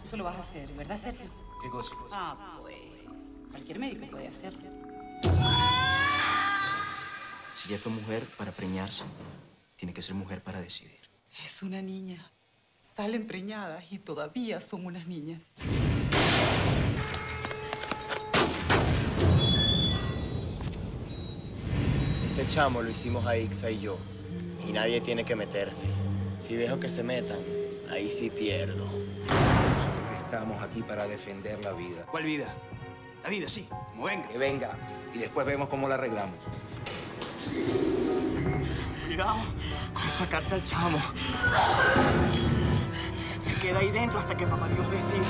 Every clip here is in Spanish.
Tú se lo vas a hacer, ¿verdad, Sergio? ¿Qué cosa? Ah, pues... cualquier médico puede hacerlo. Si ya fue mujer para preñarse, tiene que ser mujer para decidir. Es una niña. Salen preñadas y todavía son unas niñas. Ese chamo lo hicimos a Ixa y yo. Y nadie tiene que meterse. Si dejo que se metan, ahí sí pierdo. Nosotros estamos aquí para defender la vida. ¿Cuál vida? La vida, sí, como venga. Que venga y después vemos cómo la arreglamos. Cuidado con sacarte al chamo. Se queda ahí dentro hasta que papá Dios decida.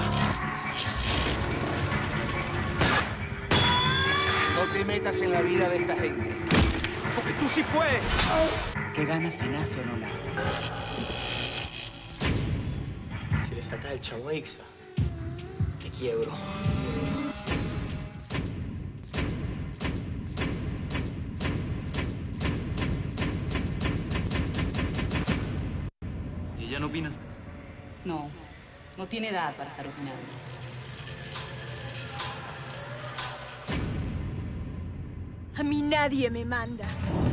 No te metas en la vida de esta gente. Porque tú sí puedes. ¿Qué gana si nace o no nace? Si le sacas el chamo a Ixa, te quiebro. ¿Y ella no opina? No, no tiene edad para estar opinando. A mí nadie me manda.